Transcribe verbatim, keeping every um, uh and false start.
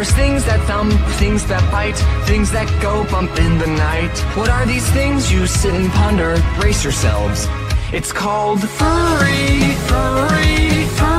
There's things that thump, things that bite, things that go bump in the night. What are these things? You sit and ponder, brace yourselves. It's called furry, furry, furry.